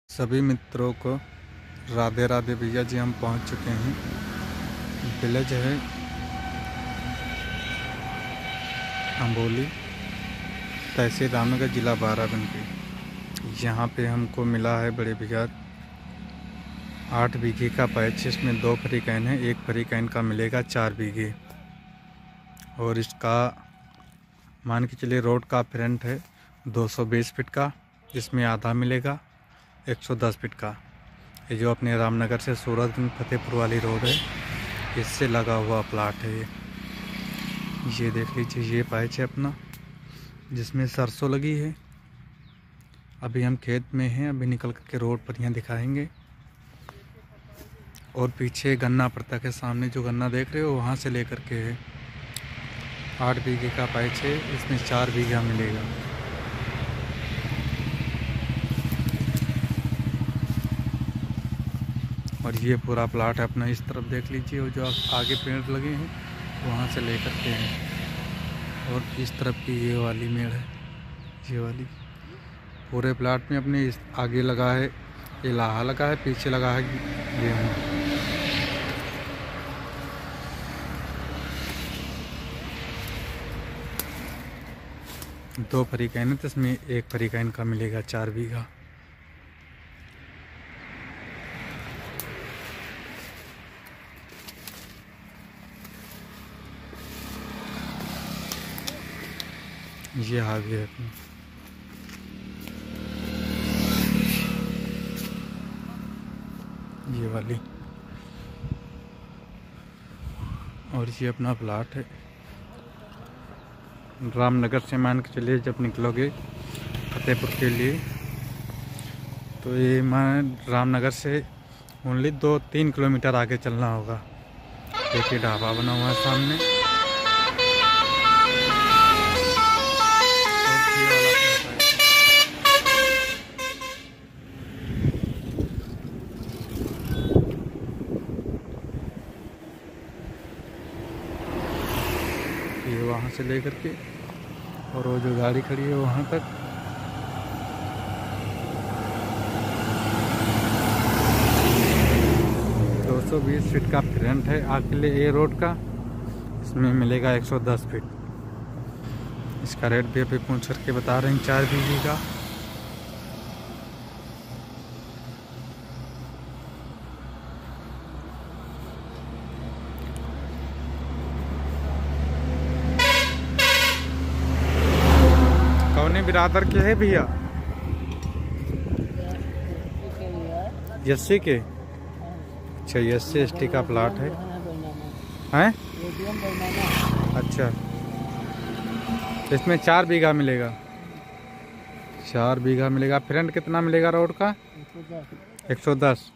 सभी मित्रों को राधे राधे। भैया जी हम पहुंच चुके हैं। विलेज है अंबोली, तहसील रामनगर, जिला बाराबंकी। यहाँ पे हमको मिला है बड़े भैया 8 बीघे का पैच। इसमें 2 फ्री कैन है, 1 फ्री कैन का मिलेगा 4 बीघे। और इसका मान के चलिए रोड का फ्रंट है 220 फीट का, जिसमें आधा मिलेगा 110 फीट का। ये जो अपने रामनगर से सूरतगंज फतेहपुर वाली रोड है, इससे लगा हुआ प्लाट है ये देख लीजिए। ये पैच है अपना, जिसमें सरसों लगी है। अभी हम खेत में हैं, अभी निकल करके रोड पर यहाँ दिखाएंगे। और पीछे गन्ना पड़ता के सामने जो गन्ना देख रहे हो, वहाँ से लेकर के है 8 बीघे का पैच है। इसमें 4 बीघा मिलेगा। और ये पूरा प्लाट है अपना। इस तरफ देख लीजिए, और जो आगे पेड़ लगे हैं वहाँ से लेकर के हैं। और इस तरफ की ये वाली मेड़ है, ये वाली। पूरे प्लाट में अपने इस आगे लगा है इलाहा लगा है, पीछे लगा है गेहूँ। दो फरी कैन है, तो इसमें 1 फरी कैन का मिलेगा 4 बीघा। ये हावी है अपनी। ये वाली। और ये अपना प्लाट है रामनगर से। मान के चलिए जब निकलोगे फतेहपुर के लिए, तो ये मान रामनगर से ओनली 2-3 किलोमीटर आगे चलना होगा। देखिए ढाबा बना हुआ है सामने। ये वहाँ से लेकर के, और वो जो गाड़ी खड़ी है वहाँ तक। दो 220 फीट का फ्रंट है अकेले ए रोड का। इसमें मिलेगा 110 फीट। इसका रेट भी अभी पूछ करके बता रहे हैं 4 बीघे का। कौने बिरादर के है भैया? एससी के। अच्छा, एससी एसटी का प्लाट है हैं? अच्छा, इसमें 4 बीघा मिलेगा। 4 बीघा मिलेगा। फ्रंट कितना मिलेगा रोड का? 110।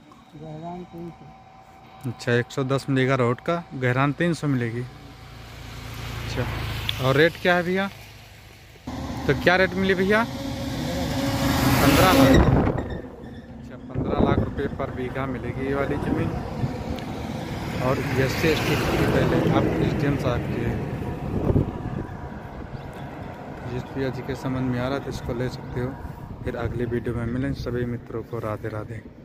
अच्छा, 110 मिलेगा रोड का। गहरान 300 मिलेगी। अच्छा, और रेट क्या है भैया? तो क्या रेट मिली भैया? 15 लाख। अच्छा, 15 लाख रुपए पर बीघा मिलेगी ये वाली जमीन। और एससी एसटी पहले आप SDM साहब की है। जिस भैया जी के समझ में आ रहा था इसको ले सकते हो। फिर अगली वीडियो में मिलें। सभी मित्रों को राधे राधे।